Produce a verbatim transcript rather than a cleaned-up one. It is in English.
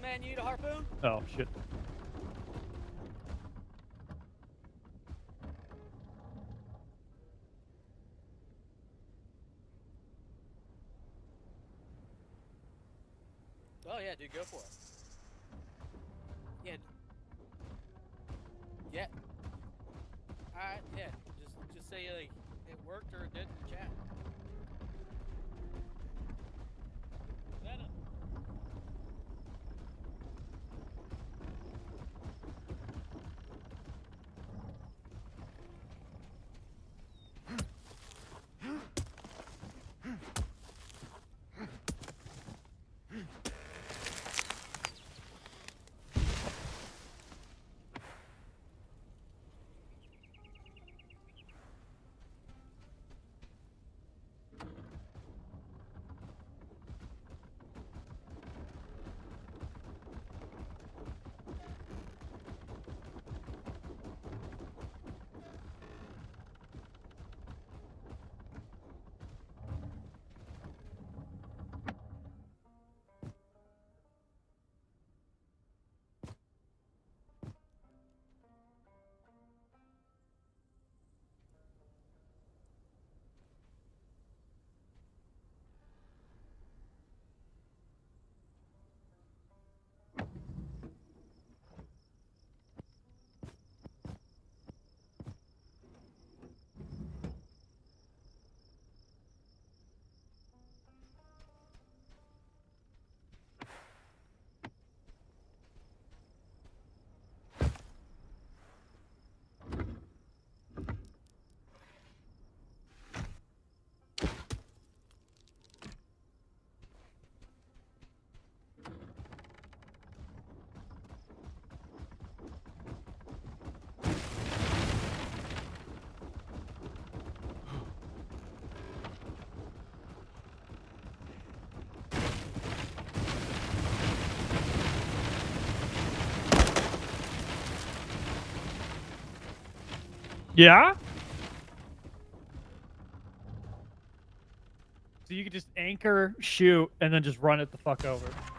man, you need a harpoon? Oh, shit. Oh, yeah, dude, go for it. Yeah. Yeah. Alright, yeah. Just just say, like, it worked or it didn't in chat. Yeah? So you could just anchor, shoot, and then just run it the fuck over.